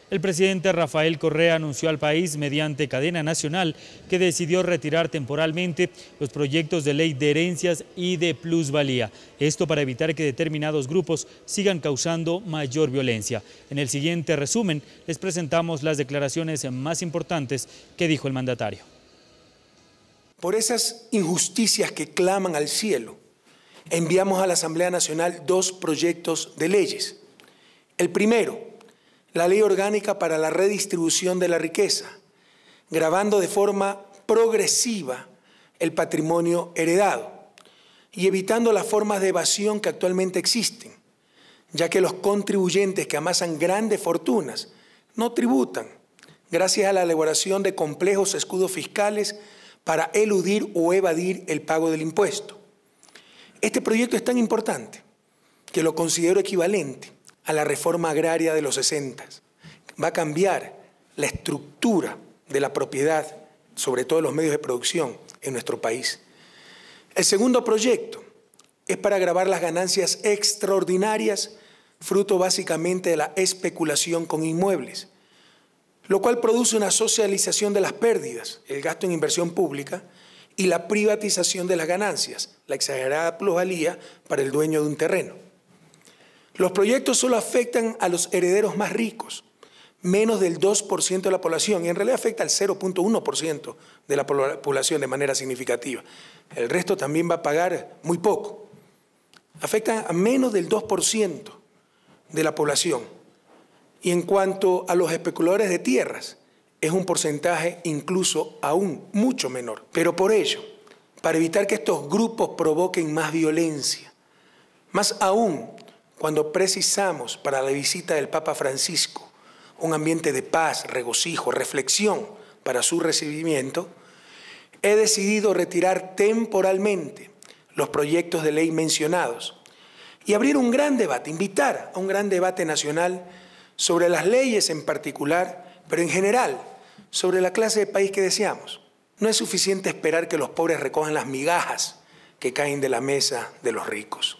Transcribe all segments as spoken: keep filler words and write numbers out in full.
El presidente Rafael Correa anunció al país mediante cadena nacional que decidió retirar temporalmente los proyectos de ley de herencias y de plusvalía. Esto para evitar que determinados grupos sigan causando mayor violencia. En el siguiente resumen les presentamos las declaraciones más importantes que dijo el mandatario. Por esas injusticias que claman al cielo, enviamos a la Asamblea Nacional dos proyectos de leyes. El primero, la Ley Orgánica para la Redistribución de la Riqueza, gravando de forma progresiva el patrimonio heredado y evitando las formas de evasión que actualmente existen, ya que los contribuyentes que amasan grandes fortunas no tributan, gracias a la elaboración de complejos escudos fiscales para eludir o evadir el pago del impuesto. Este proyecto es tan importante que lo considero equivalente a la reforma agraria de los sesenta. Va a cambiar la estructura de la propiedad, sobre todo los medios de producción en nuestro país. El segundo proyecto es para gravar las ganancias extraordinarias, fruto básicamente de la especulación con inmuebles, lo cual produce una socialización de las pérdidas, el gasto en inversión pública y la privatización de las ganancias, la exagerada plusvalía para el dueño de un terreno. Los proyectos solo afectan a los herederos más ricos, menos del dos por ciento de la población, y en realidad afecta al cero punto uno por ciento de la población de manera significativa. El resto también va a pagar muy poco. Afectan a menos del dos por ciento de la población. Y en cuanto a los especuladores de tierras, es un porcentaje incluso aún mucho menor. Pero por ello, para evitar que estos grupos provoquen más violencia, más aún cuando precisamos para la visita del Papa Francisco un ambiente de paz, regocijo, reflexión para su recibimiento, he decidido retirar temporalmente los proyectos de ley mencionados y abrir un gran debate, invitar a un gran debate nacional sobre las leyes en particular, pero en general sobre la clase de país que deseamos. No es suficiente esperar que los pobres recojan las migajas que caen de la mesa de los ricos.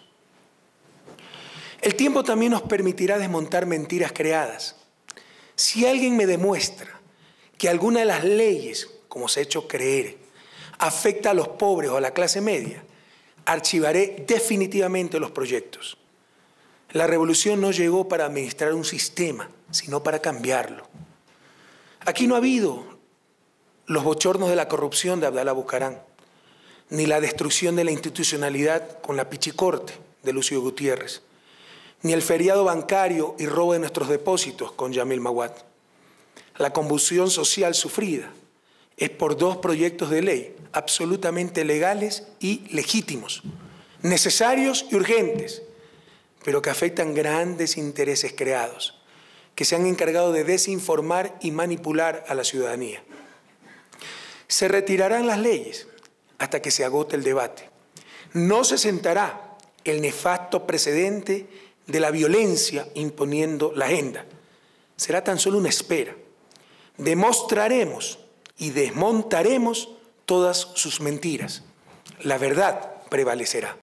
El tiempo también nos permitirá desmontar mentiras creadas. Si alguien me demuestra que alguna de las leyes, como se ha hecho creer, afecta a los pobres o a la clase media, archivaré definitivamente los proyectos. La revolución no llegó para administrar un sistema, sino para cambiarlo. Aquí no ha habido los bochornos de la corrupción de Abdalá Bucaram, ni la destrucción de la institucionalidad con la pichicorte de Lucio Gutiérrez, ni el feriado bancario y robo de nuestros depósitos con Yamil Maguad. La convulsión social sufrida es por dos proyectos de ley absolutamente legales y legítimos, necesarios y urgentes, pero que afectan grandes intereses creados, que se han encargado de desinformar y manipular a la ciudadanía. Se retirarán las leyes hasta que se agote el debate. No se sentará el nefasto precedente de la violencia imponiendo la agenda. Será tan solo una espera. Demostraremos y desmontaremos todas sus mentiras. La verdad prevalecerá.